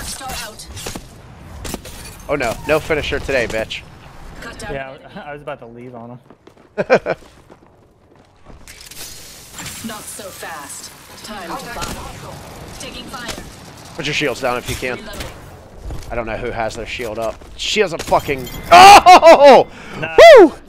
Oh no, no finisher today, bitch. Yeah, I was about to leave on him. Not so fast. Time to buy. Taking fire. Put your shields down if you can. Reloading. I don't know who has their shield up. She has a fucking... Oh! Nice. Woo!